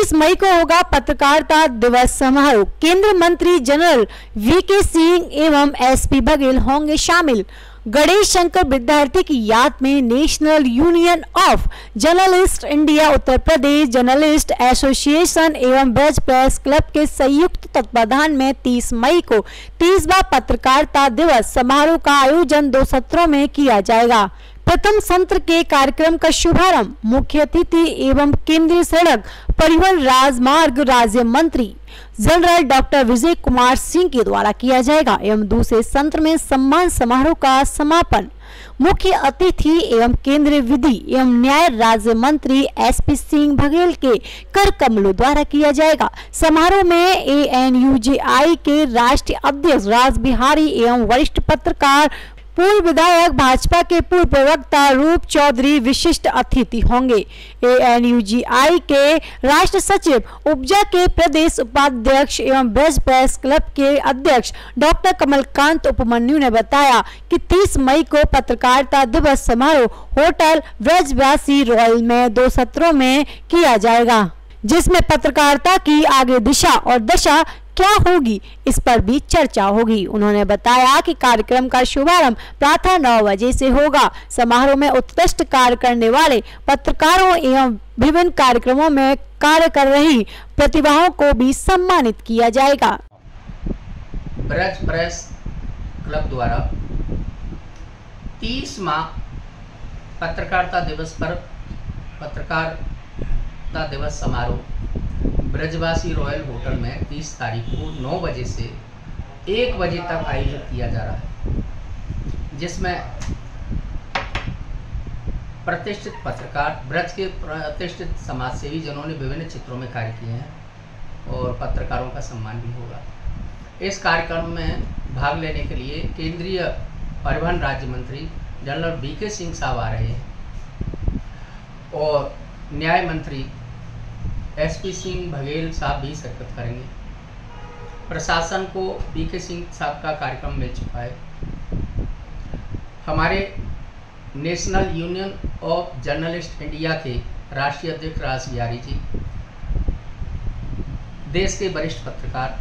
30 मई को होगा पत्रकारिता दिवस समारोह। केंद्रीय मंत्री जनरल वीके सिंह एवं एसपी बघेल होंगे शामिल। गणेश शंकर विद्यार्थी की याद में national union of journalist India, Uttar Pradesh journalist association एवं ब्रज प्रेस क्लब के संयुक्त तत्वाधान में 30 मई को 30वां पत्रकारिता दिवस समारोह का आयोजन 2 सत्रों में किया जाएगा। प्रथम सत्र के कार्यक्रम का शुभारंभ मुख्य अतिथि एवं केंद्रीय सड़क परिवहन राजमार्ग राज्य मंत्री जनरल डॉक्टर विजय कुमार सिंह के द्वारा किया जाएगा एवं दूसरे सत्र में सम्मान समारोह का समापन मुख्य अतिथि एवं केंद्रीय विधि एवं न्याय राज्य मंत्री एसपी सिंह बघेल के कर कमलों द्वारा किया जाएगा। समारोह में ANUJ के राष्ट्रीय अध्यक्ष राज बिहारी एवं वरिष्ठ पत्रकार पूर्व विधायक भाजपा के पूर्व प्रवक्ता रूप चौधरी विशिष्ट अतिथि होंगे। ANUJ के राष्ट्र सचिव उपजा के प्रदेश उपाध्यक्ष एवं ब्रज प्रेस क्लब के अध्यक्ष डॉक्टर कमलकांत उपमन्यु ने बताया कि 30 मई को पत्रकारिता दिवस समारोह होटल ब्रजवासी रॉयल में 2 सत्रों में किया जाएगा, जिसमें पत्रकारिता की आगे दिशा और दशा क्या होगी इस पर भी चर्चा होगी। उन्होंने बताया कि कार्यक्रम का शुभारंभ प्रातः 9 बजे से होगा। समारोह में उत्कृष्ट कार्य करने वाले पत्रकारों एवं विभिन्न कार्यक्रमों में कार्य कर रही प्रतिभाओं को भी सम्मानित किया जाएगा। ब्रज प्रेस क्लब द्वारा 30वां पत्रकारिता दिवस पर पत्रकारिता दिवस समारोह ब्रजवासी रॉयल होटल में 30 तारीख को 9 बजे से 1 बजे तक आयोजित किया जा रहा है, जिसमें प्रतिष्ठित पत्रकार, ब्रज के प्रतिष्ठित समाजसेवी जिन्होंने विभिन्न क्षेत्रों में कार्य किए हैं और पत्रकारों का सम्मान भी होगा। इस कार्यक्रम में भाग लेने के लिए केंद्रीय परिवहन राज्य मंत्री जनरल वीके सिंह साहब आ रहे हैं और न्याय मंत्री एसपी सिंह बघेल साहब भी शिरकत करेंगे। प्रशासन को वीके सिंह साहब का कार्यक्रम मिल चुका है। हमारे national union of journalist India के राष्ट्रीय अध्यक्ष राज बिहारी जी, देश के वरिष्ठ पत्रकार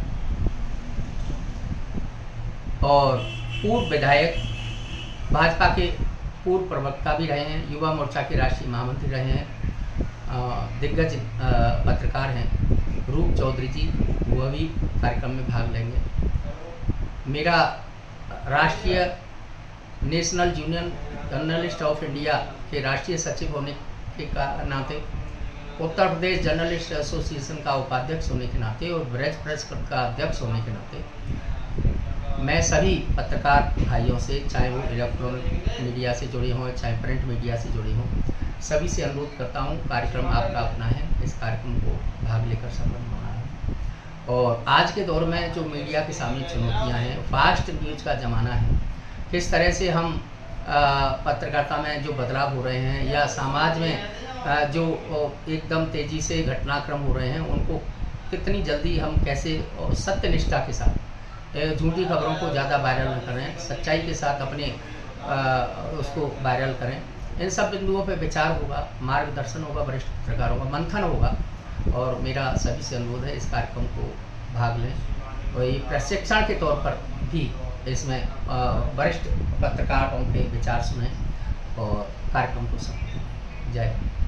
और पूर्व विधायक, भाजपा के पूर्व प्रवक्ता भी रहे हैं, युवा मोर्चा के राष्ट्रीय महामंत्री रहे हैं, दिग्गज पत्रकार हैं रूप चौधरी जी, वह भी कार्यक्रम में भाग लेंगे। मेरा राष्ट्रीय national union journalist of India के राष्ट्रीय सचिव होने के नाते, उत्तर प्रदेश जर्नलिस्ट एसोसिएशन का उपाध्यक्ष होने के नाते और ब्रज प्रेस क्लब का अध्यक्ष होने के नाते मैं सभी पत्रकार भाइयों से, चाहे वो इलेक्ट्रॉनिक मीडिया से जुड़े हों चाहे प्रिंट मीडिया से जुड़े हों, सभी से अनुरोध करता हूं, कार्यक्रम आपका अपना है, इस कार्यक्रम को भाग लेकर सफल होना है। और आज के दौर में जो मीडिया के सामने चुनौतियां हैं, फास्ट न्यूज का ज़माना है, किस तरह से हम पत्रकारिता में जो बदलाव हो रहे हैं या समाज में जो एकदम तेज़ी से घटनाक्रम हो रहे हैं, उनको कितनी जल्दी हम कैसे सत्यनिष्ठा के साथ, झूठी खबरों को ज़्यादा वायरल न करें, सच्चाई के साथ अपने उसको वायरल करें, इन सब बिंदुओं पे विचार होगा, मार्गदर्शन होगा, वरिष्ठ पत्रकारों का मंथन होगा। और मेरा सभी से अनुरोध है इस कार्यक्रम को भाग लें और ये प्रशिक्षण के तौर पर भी इसमें वरिष्ठ पत्रकारों के विचार सुनें और कार्यक्रम को समझें। जय